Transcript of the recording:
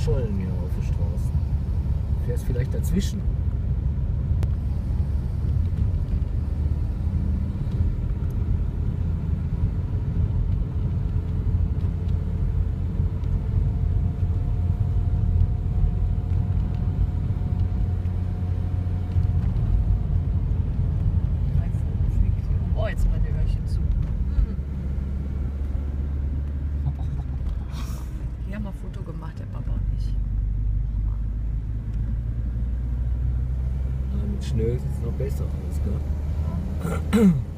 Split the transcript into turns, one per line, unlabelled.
Schollen hier auf der Straße. Du fährst vielleicht dazwischen.
Oh, jetzt mal die Hörchen zu. Hier haben wir ein Foto gemacht, der Papa und ich.
Mit Schnee sieht es noch besser aus, gell?